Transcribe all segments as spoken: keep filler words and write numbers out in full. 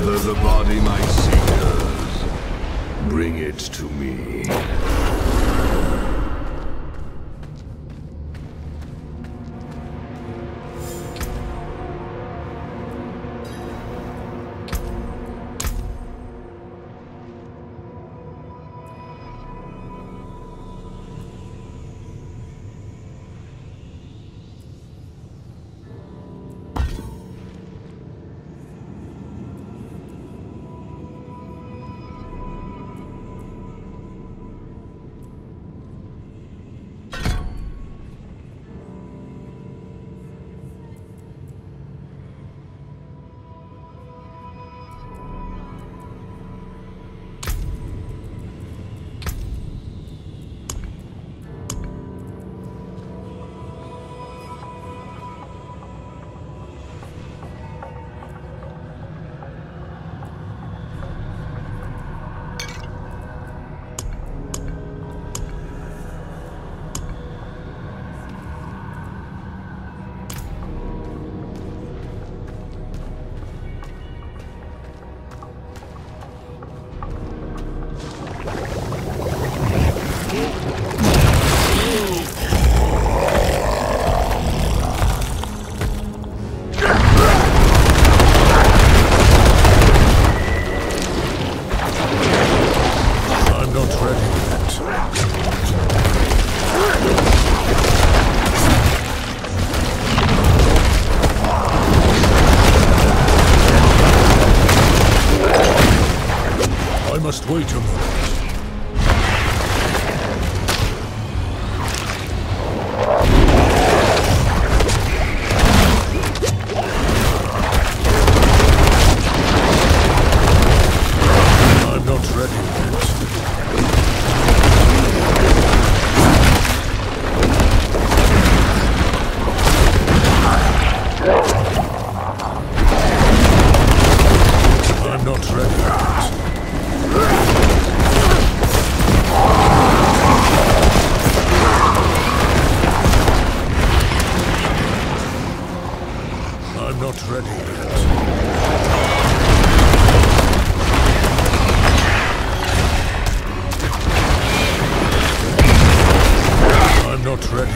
Gather the body, my seekers. Bring it to me. Wait a moment. I'm not ready yet. I'm not ready yet. I'm not ready yet. I'm not ready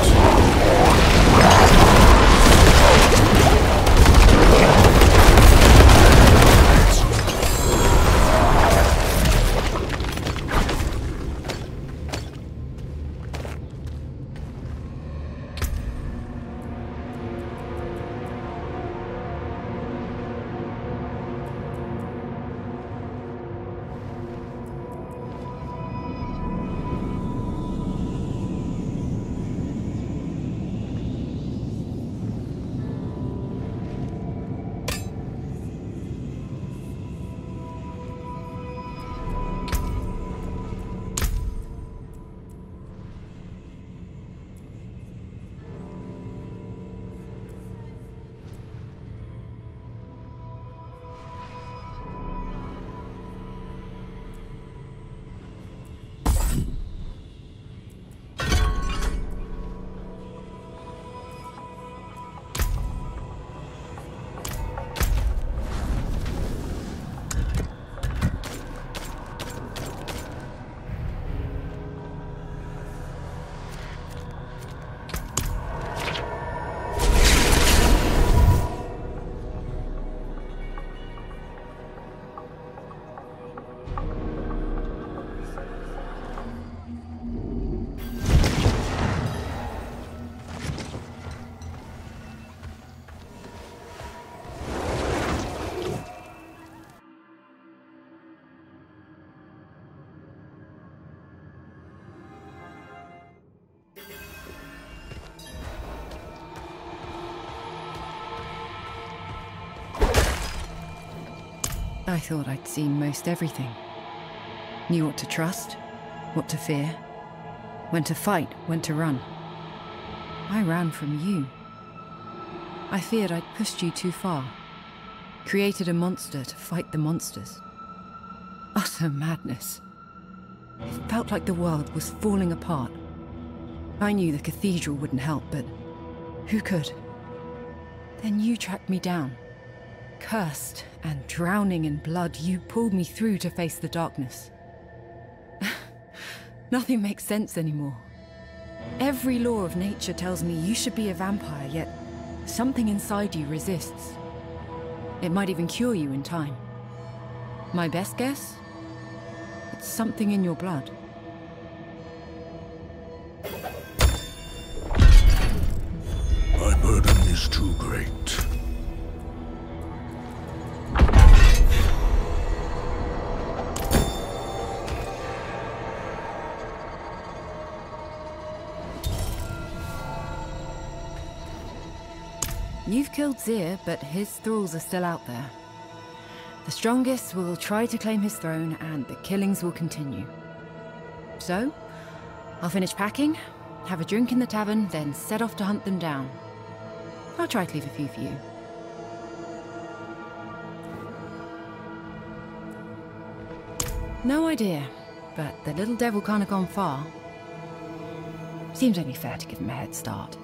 I thought I'd seen most everything. Knew what to trust, what to fear, when to fight, when to run. I ran from you. I feared I'd pushed you too far. Created a monster to fight the monsters. Utter madness. It felt like the world was falling apart. I knew the cathedral wouldn't help, but who could? Then you tracked me down. Cursed and drowning in blood, you pulled me through to face the darkness. Nothing makes sense anymore. Every law of nature tells me you should be a vampire, yet something inside you resists. It might even cure you in time. My best guess? It's something in your blood. My burden is too great. You've killed Zir, but his thralls are still out there. The strongest will try to claim his throne, and the killings will continue. So, I'll finish packing, have a drink in the tavern, then set off to hunt them down. I'll try to leave a few for you. No idea, but the little devil can't have gone far. Seems only fair to give him a head start.